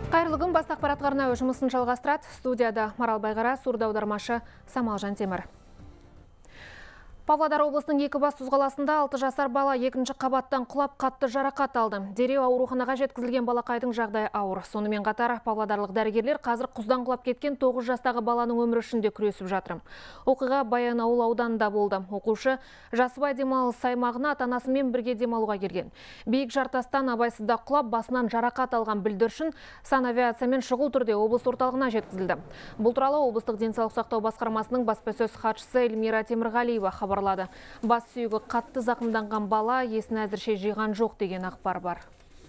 Қайырлы күн, бас ақпарат арнауы жұмысын жалғастырады. Студияда Марал Байғара, сурда аудармашы Самалжан Темір. Павлодар облысының Екібастұз қаласында 6 жасар бала 2-ші қабаттан құлап қатты жарақат алды. Дереу ауруханаға жеткізілген балақайдың жағдайы ауыр. Сонымен қатар павлодарлық дәрігерлер қазір құздан құлап кеткен 9 жастағы баланың өмірі үшін де күресіп жатыр. Оқиға Баянауыл ауданында болды. Оқушы Жасыбай демалыс аймағына ата-анасымен бірге демалуға келген. Биік жартастан абайсызда құлап басынан жарақат алған бүлдіршін санавиациямен шұғыл түрде облыс орталығына жеткізілді. Бұл туралы облыстық денсаулық сақтау басқармасының баспасөз хатшысы Эльмира Темірғалиева хабарлады. Бас сүйегі қатты зақымданған бала есін әзірше жиған жоқ деген ақпар бар.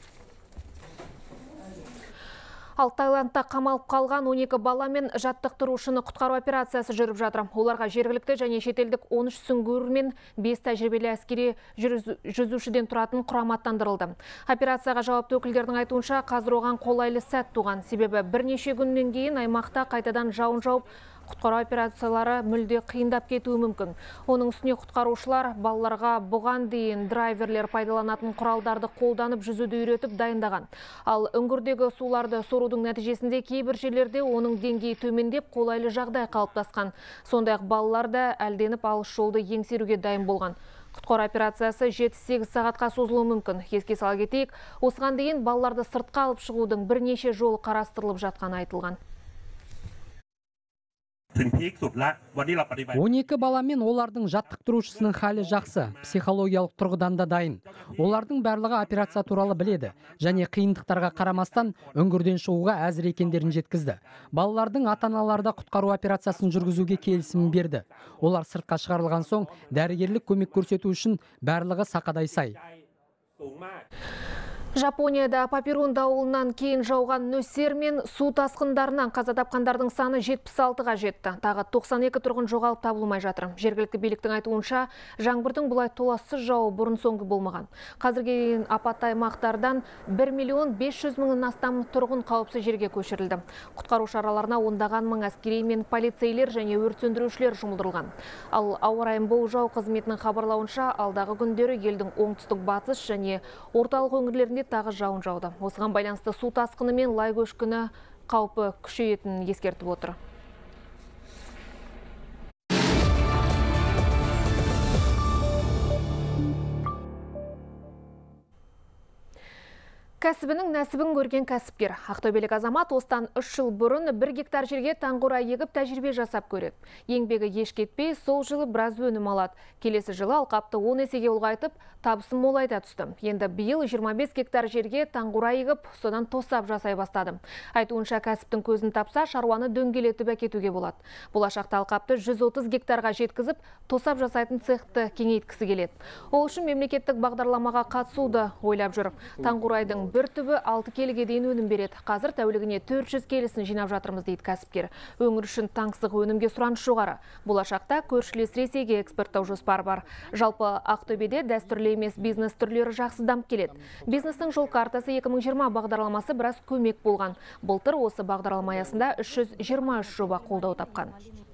Ал Таиландта қамалып қалған 12 бала мен жаттықтырушыны құтқару операциясы жүріп жатыр. Оларға жергілікті және шетелдік 13 сүңгуір мен 5 тәжірибелі әскери жүзушіден тұратын құрам аттандырылды. Операцияға жауапты өкілдердің айтуынша, қазір оған қолайлы сәт туған. Себебі бірнеше күннен кейін аймақта қайтадан жауын жауып, құтқару операциялары мүлде қиындап кетуі мүмкін. Оның үстіне құтқарушылар балаларға бұған дейін драйверлер пайдаланатын құралдарды қолданып жүзуді үйретіп дайындаған. Ал үңгірдегі суларды сорудың нәтижесінде кейбір жерлерде оның деңгейі төмендеп қолайлы жағдай қалыптасқан. Сондай-ақ балалар да әлденіп алыс жолды еңсеруге дайын болған. Құтқару операциясы 7-8 сағатқа созылуы мүмкін. Еске сала кетейік, осыған дейін балаларды сыртқа алып шығудың бірнеше жолы қарастырылып жатқаны айтылған. 12 бала мен олардың жаттықтырушысының халі жақсы, психологиялық тұрғыдан да дайын. Олардың барлығы операция туралы біледі және қиындықтарға қарамастан үңгірден шығуға әзір екендерін жеткізді. Балалардың ата-аналары құтқару операциясын жүргізуге келісімін берді. Олар сыртқа шығарылған соң дәрігерлік көмек көрсету үшін барлығы сақадай сай. Жапонияда Папирун дауылынан кейін жауған нөсер мен су тасқындарынан қаза тапқандардың саны 76-ға жетті. Тағы 92 тұрғын жоғалып табылмай жатыр. Жергілікті биліктің айтуынша, жаңбырдың бұлай толассыз жауы бұрын соңды болмаған. Қазірге дейін апатты аймақтардан 1.500.000-нан астам тұрғын қауіпсіз жерге көшірілді. Құтқару шараларына ондаған мың әскери мен полицейлер және өрт сөндірушілер жұмылдырылған. Ал ауа райын болжау қызметінің хабарлауынша, алдағы күндері елдің оңтүстік батыс және орталық өңірлерінде тағы жауын жауды. Осыған байланысты су тасқыны мен лай көшкіні қаупі күшейетінін ескертіп отыр. Кәсібінің нәсібін көрген кәсіпкер. Ақтөбелік азамат осыдан 3 жыл бұрын 1 гектар жерге таңғура егіп тәжірибе жасап көреді. Еңбегі еш кетпей, сол жылы біраз өнім алады. Келесі жылы алқапты 10 есеге ұлғайтып, табысын молайта түсті. Енді биыл 25 гектар жерге таңғура егіп, содан тосап жасай бастады. Айтуынша кәсіптің көзін тапса, шаруаны дөңгелетіп әкетуге болады. Болашақта алқапты 130 гектарға жеткізіп, тосап жасайтын цехты кеңейткісі келеді. Ол үшін мемлекеттік бағдарламаға қатысуды ойлап жүр. Таңғурайдың бір түбі 6 келіге дейін өнім береді. Қазір тәулігіне 400 келісін жинап жатырмыз дейді кәсіпкер. Өңір үшін таңсық өнімге сұраныс жоғары. Болашақта көршілес Ресейге экспорттау жоспары бар. Жалпы Ақтөбеде дәстүрлі емес бизнес түрлері жақсы дамып келеді. Бизнестің жол картасы 2020 бағдарламасы біраз көмек болған. Былтыр осы бағдарлама аясында 323 жоба қолдау тапқан.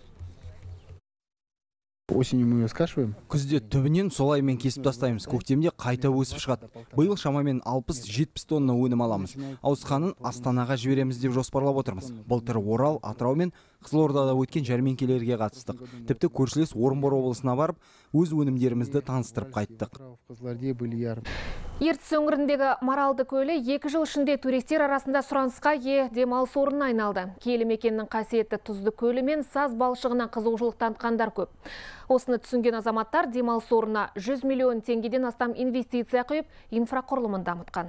Осенью мы ее скашиваем. Күзде түбінен солаймен кесіп тастаймыз. Көктемде қайта өсіп шығады. Биыл шамамен 60-70 тонна өнім аламыз. Ауысқанын Астанаға жібереміз деп жоспарлап отырмыз. Былтыр Орал, Атырау мен Қызылордада өткен жәрмеңкелерге қатыстық. Тіпті көршілес Орынбор облысына барып, өз өнімдерімізді таныстырып қайттық. Ертіс өңіріндегі Маралды көлі 2 жыл ішінде туристер арасында сұранысқа ие демалыс орнына айналды. Киелі мекеннің қасиетті тұзды көлі мен саз балшығына қызығушылық танытқандар көп. Осыны түсінген азаматтар демалыс орнына 100 миллион теңгеден астам инвестиция құйып, инфрақұрылымын дамытқан.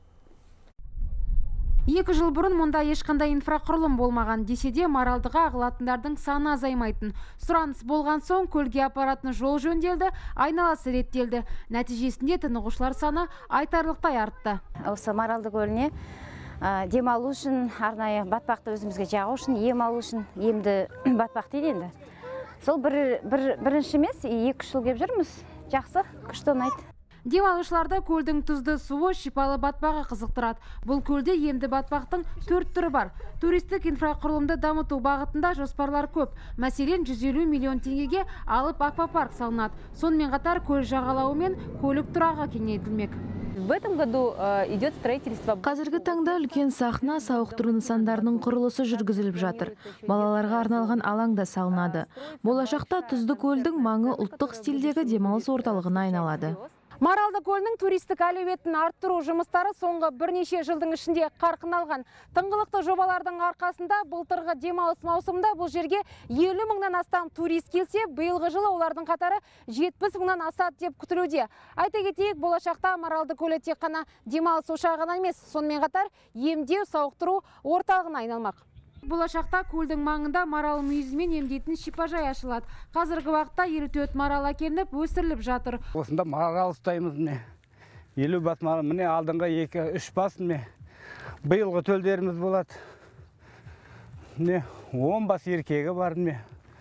2 жыл бұрын мұнда ешқандай инфрақұрылым болмаған десе де Маралдыға ағылатындардың саны азаймайтын. Сұраныс болған соң көлге апаратын жол жөнделді, айналасы реттелді. Нәтижесінде тынығушылар саны айтарлықтай артты. Осы Маралды көліне демалу үшін, арнайы батпақты өзімізге жағу үшін, ем алу үшін, емді батпақ дейді енді. Сол бірінші емес, 2 жыл кеп жүрміз. Жақсы, күшті ұнайды. Демалушыларда көлдің тұзды суы шипалы батпағы қызықтырады. Бұл көлде емді батпақтың 4 түрі бар. Туристік инфрақұрылымды дамыту бағытында жоспарлар көп. Мәселен, 150 миллион теңгеге алып аквапарк салынады. Сонымен қатар көл жағалауы мен көлік тұрағы кеңейтілмек. В этом году идет строительство. Қазіргі таңда үлкен сахна, сауықтыру нысандарының құрылысы жүргізіліп жатыр. Балаларға арналған алаң да салынады. Болашақта Тұзды көлдің маңы ұлттық стильдегі демалыс орталығына айналады. Маралды көлінің туристік әлеуетін арттыру жұмыстары соңғы бірнеше жылдың ішінде қарқын алған. Тыңғылықты жобалардың арқасында былтырғы демалыс маусымында бұл жерге 50 мыңнан астам турист келсе, биылғы жылы олардың қатары 70 мыңнан асады деп күтілуде. Айта кетейік, болашақта Маралды көлі тек қана демалыс ошағына емес, сонымен қатар емдеу, сауықтыру орталығына айналмақ. Болашақта көлдің маңында марал мүйізімен емдейтін шипажай ашылады. Қазіргі уақытта 54 марал әкелініп өсіріліп жатыр. Осында марал ұстаймыз міне. 50 бас марал, міне алдыңғы 2-3 бас міне. Биылғы төлдеріміз болады. Міне 10 бас еркегі бар міне.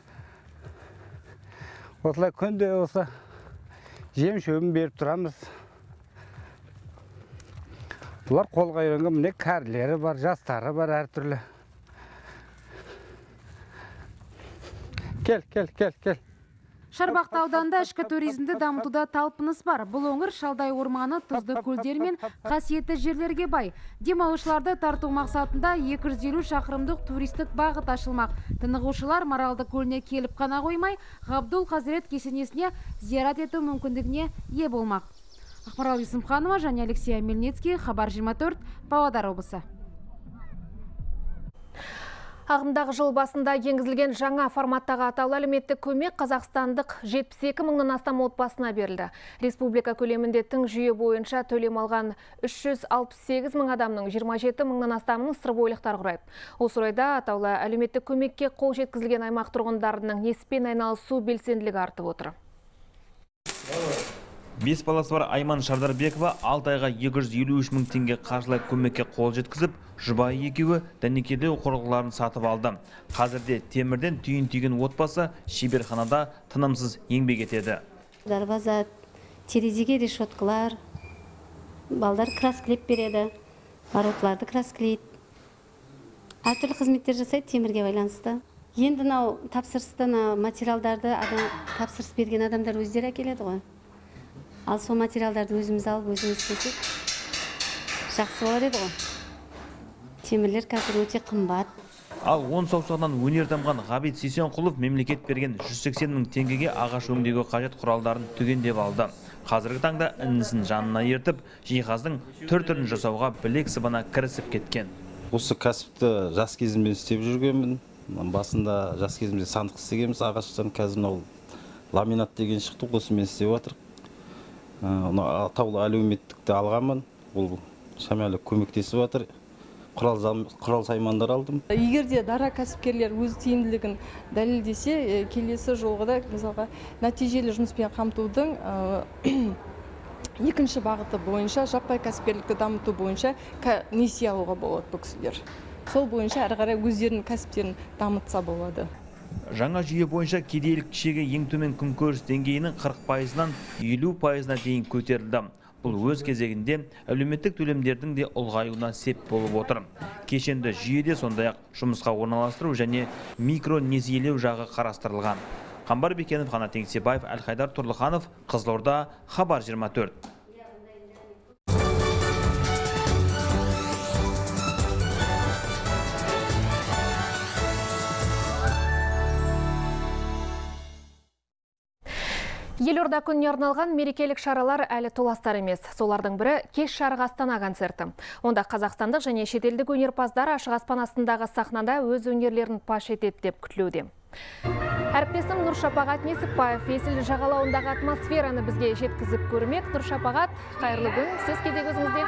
Осылай күнде осы жем шөбін беріп тұрамыз. Бұлар қолға үйренген, міне кәрілері бар, жастары бар әртүрлі. Кел. Шарбақты ауданында ішкі туризмді дамытуда талпыныс бар. Бұл өңір Шалдай орманы, тұзды көлдер мен қасиетті жерлерге бай. Демалушыларды тарту мақсатында 250 шақырымдық туристік бағыт ашылмақ. Тынығушылар Маралды көліне келіп қана қоймай, Ғабдул Қазірет кесенесіне зиярат ету мүмкіндігіне ие болмақ. Ақмарал Есімханова және Алексей Мельницкий, Хабар 24, Павлодар облысы. Ағымдағы жыл басында енгізілген жаңа форматтағы атаулы әлеуметтік көмек қазақстандық 72 мыңнан астам отбасына берілді. Республика көлемінде тың жүйе бойынша төлем алған 368 мың адамның 27 мыңнан астамының сырбойлықтар құрайды. Осы орайда атаулы әлеуметтік көмекке қол жеткізілген аймақ тұрғындарының неспен айналысу белсенділігі артып отыр. 5 баласы бар Айман Шардарбекова 6 айға 253 мың теңге қаржылай көмекке қол жеткізіп, жұбайы екеуі дәнекерлеу құрылғыларын сатып алды. Қазірде темірден түйін түйген отбасы шеберханада тынымсыз еңбек етеді. Дарбаза, терезеге решеткалар, балдар краскілеп береді, вороталарды краскілейді. Әртүрлі қызметтер жасайды темірге байланысты. Енді тапсырысты материалдарды тапсырыс берген адамдар өздері әкеледі ғой. Ал сол материалдарды өзіміз алып, өзіміз істесек, жақсы болар еді ғой. Темірлер қазір өте қымбат. Ал 10 саусағынан өнер дамған Ғабит Сейсенқұлов мемлекет берген 180 мың теңгеге ағаш өңдеуге қажет құралдарын түгендеп алды. Қазіргі таңда інісін жанына ертіп, жиһаздың түр-түрін жасауға білек сыбана кірісіп кеткен. Осы кәсіпті жас кезімде істеп жүргенмін. Басында жас кезімде сандық істегенбіз ағаштан, қазір ламинат деген шықты, осымен істеп жатырмыз. Атаулы әлеуметтікті алғанмын, ол шамалы көмектесіп жатыр. Құрал саймандар алдым. Егерде дара кәсіпкерлер өз тиімділігін дәлелдесе, келесі жолғыда мысалға нәтижелі жұмыспен қамтудың екінші бағыты бойынша, жаппай кәсіпкерлікті дамыту бойынша несие алуға болады бұл кісілер. Сол бойынша әрі қарай өздерінің кәсіптерін дамытса болады. Жаңа жүйе бойынша кедейлік шегі ең төмен күнкөріс деңгейінің 40%-нан 50%-на дейін көтерілді. Бұл өз кезегінде әлеуметтік төлемдердің де ұлғаюына сеп болып отыр. Кешенді жүйеде сондай-ақ жұмысқа орналастыру және микронесиелеу жағы қарастырылған. Қамбар Бекенов, Қанат Еңсебаев, Әлхайдар Тұрлыханов, Қызылорда, Хабар 24. Елорда күніне арналған мерекелік шаралар әлі толастар емес. Солардың бірі кеш жарық Астана концерті. Онда қазақстандық және шетелдік өнерпаздар ашық аспан астындағы сахнада өз өнерлерін паш етеді деп күтілуде. Әріптесім Нұршапағат Несіпбаев Есіл жағалауындағы атмосфераны бізге жеткізіп көрмек. Нұршапағат, қайырлы күн, сіз кезек өзіңізде.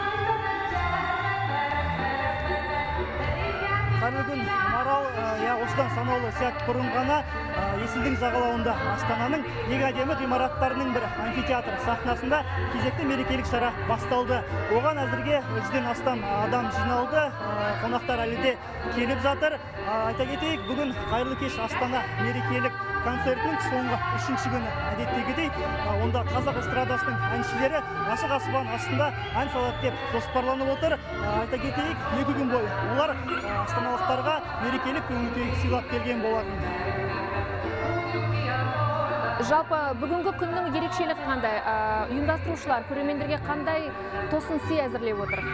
Қайырлы күн, Марал, осыдан санаулы сәт бұрын ғана Есілдің жағалауында Астананың ең әдемі ғимараттарының бірі амфитеатр сахнасында кезекті мерекелік шара басталды. Оған әзірге 100-ден астам адам жиналды, қонақтар әлі де келіп жатыр. Айта кетейік, бүгін қайырлы кеш Астана мерекелік концертінің соңғы 3-ші күні. Әдеттегідей, онда қазақ эстрадасының әншілері ашық аспан астында ән салады деп жоспарланып отыр. Айта кетейік, 2 күн бойы олар астаналықтарға мерекелік көңіл-күй сыйлап келген болатын. Жалпы бүгінгі күннің ерекшелігі қандай? Ұйымдастырушылар көрермендерге қандай тосын сый әзірлеп отыр?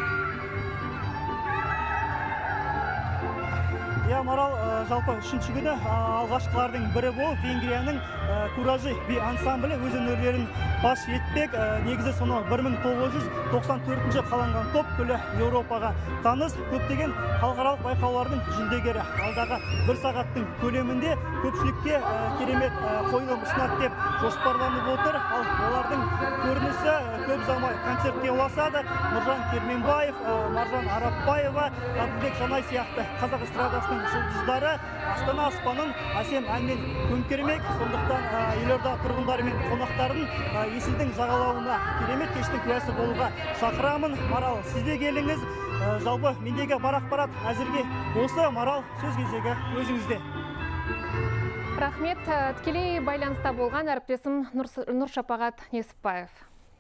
Марал, жалпы үшінші күні алғашқылардың бірі болып Венгрияның Куражи би ансамблі өз өнерлерін паш етпек. Негізі соны 1994 қаланған топ күлі Еуропаға таныс, көптеген халықаралық байқаулардың жүлдегері. Алдағы бір сағаттың көлемінде көпшілікке керемет қойылым ұсынады деп жоспарланып отыр. Ал олардың көрінісі көп ұзамай концертке ұласады. Нұржан Керменбаев, Маржан Арапбаева, Ғабдылбек Жанай сияқты қазақ эстрадасының жұлдыздары Астана аспанын әсем әнмен көмкермек. Сондықтан елорда тұрғындары мен қонақтарын есілдің жағалауына керемет кештің куәсі болуға шақырамын. Марал, сізде келіңіз. Жалпы мендегі бар ақпарат әзірге осы. Марал, сөз кезегі өзіңізде. Рахмет. Тікелей байланыста болған әріптесім Нұршапағат Несіпбаев.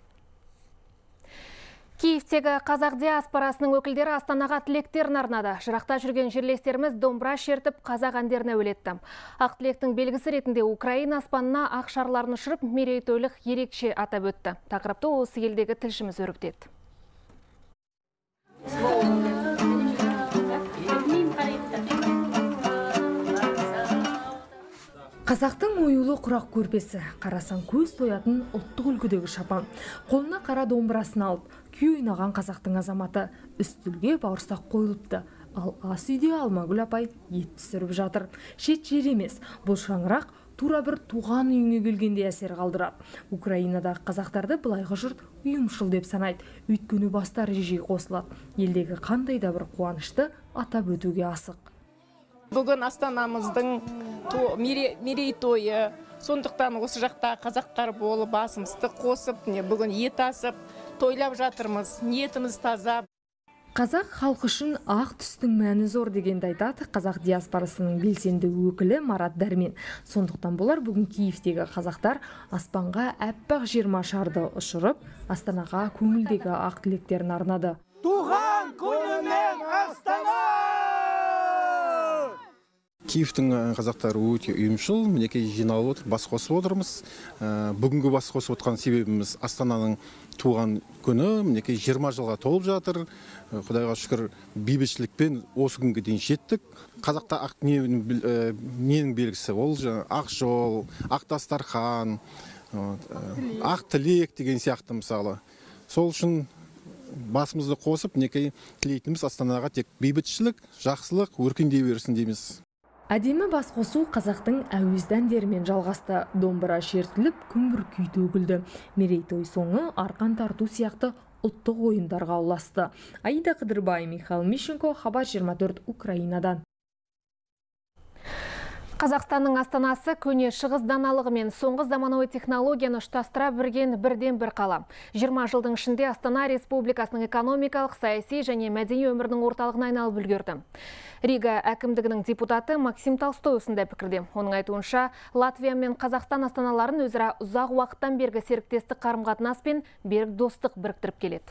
Киевтегі қазақ диаспорасының өкілдері Астанаға тілектерін арнады. Жырақта жүрген жерлестеріміз домбыра шертіп қазақ әндерін әуелетті. Ақ тілектің белгісі ретінде Украина аспанына ақ шарларын ұшырып мерейтойлық ерекше атап өтті. Тақырыпты осы елдегі тілшіміз өрбітеді. Қазақтың оюлы құрақ көрпесі, қарасан көз тоятын ұлттық үлгідегі шапан. Қолына қара домбырасын алып, күй ойнаған қазақтың азаматы үстілге бауырсақ қойылыпты. Ал ас үйде Алмагүл апай ет түсіріп жатыр. Шет жер емес, бұл шаңырақ тура бір туған үйіңе келгенде әсер қалдырады. Украинадағы қазақтарды былайғы жұрт ұйымшыл деп санайды. Өйткені бастары жиі қосылады. Елдегі қандай да бір қуанышты атап өтуге асық. Бүгін Астанамыздың мерейтойы, сондықтан осы жақта қазақтар болып басымызды қосып, бүгін ет асып, тойлап жатырмыз, ниетіміз таза. Қазақ халқы үшін ақ түстің мәні зор дегенді айтады қазақ диаспорасының белсенді өкілі Марат Дәрмен. Сондықтан болар бүгін Киевтегі қазақтар аспанға әппақ 20 шарды ұшырып, Астанаға көңілдегі ақ тілектерін арнады. Туған күніңмен Астана! Киевтің қазақтары өте ұйымшыл, мінекей жиналып отыр, бас қосып отырмыз. Бүгінгі бас қосып отқан себебіміз Астананың туған күні, мінекей 20 жылға толып жатыр. Құдайға шүкір, бейбітшілікпен осы күнге дейін жеттік. Қазақта ақ ненің белгісі? Ол ақ жол, ақ дастархан, ақ тілек деген сияқты мысалы. Сол үшін басымызды қосып, мінекей тілейтініміз Астанаға тек бейбітшілік, жақсылық, өркендей берсін дейміз. Әдемі бас қосу қазақтың әуезді әндерімен жалғасты. Домбыра шертіліп, күмбір күй төгілді. Мерейтой соңы арқан тарту сияқты ұлттық ойындарға ұласты. Аида Қыдырбай, Михаил Мищенко, Хабар 24, Украинадан. Қазақстанның астанасы көне шығыс даналығы мен соңғы заманауи технологияны ұштастыра бірген бірден бір қала. 20 жылдың ішінде Астана Республикасының экономикалық, саяси және мәдени өмірінің орталығына айналып үлгерді. Рига әкімдігінің депутаты Максим Толстой осындай пікірде. Оның айтуынша, Латвия мен Қазақстан астаналарын өзара ұзақ уақыттан бергі серіктестік қарым-қатынас пен берік достық біріктіріп келеді.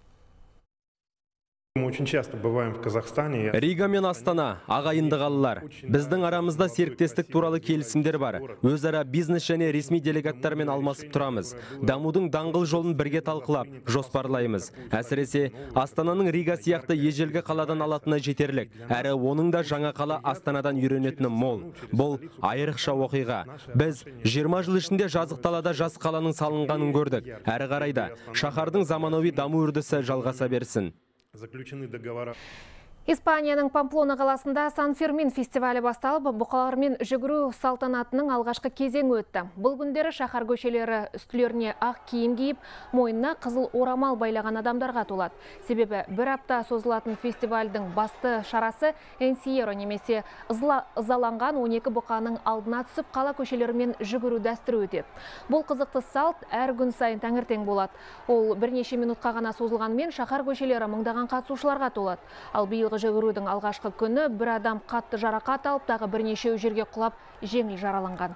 Мы очень часто бываем в Казахстане. Рига мен Астана ағайынды қалалар. Біздің арамызда серіктестік туралы келісімдер бар. Өзара бизнес және ресми делегаттармен алмасып тұрамыз. Дамудың даңғыл жолын бірге талқылап, жоспарлаймыз. Әсіресе Астананың Рига сияқты ежелгі қаладан алатыны жетерлік. Әрі оның да жаңа қала Астанадан үйренетіні мол. Бұл айрықша оқиға. Біз 20 жыл ішінде жазық далада жас қаланың салынғанын көрдік. Әрі қарайда шаһардың заманауи даму үрдісі жалғаса берсін. Испанияның Памплона қаласында Сан-Фермин фестивалі басталып, бұқалармен жүгіру салтанатының алғашқы кезеңі өтті. Бұл күндері шаһар көшелері үстілеріне ақ киім киіп, мойнына қызыл орамал байлаған адамдарға толады. Себебі бір апта созылатын фестивальдің басты шарасы Энсиеро немесе ызаланған 12 бұқаның алдына түсіп, қала көшелерімен жүгіру дәстүрі өтеді. Бұл қызықты салт әр күн сайын таңертең болады. Ол бірнеше минутқа ғана созылғанымен шаһар көшелері мыңдаған қатысушыларға толады. Ал биылғы жүгірудің алғашқы күні бір адам қатты жарақат алып, тағы бірнешеу жерге құлап, жеңіл жараланған.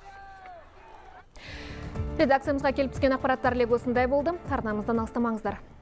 Редакциямызға келіп түскен ақпараттар осындай болды. Арнамыздан алыстамаңыздар.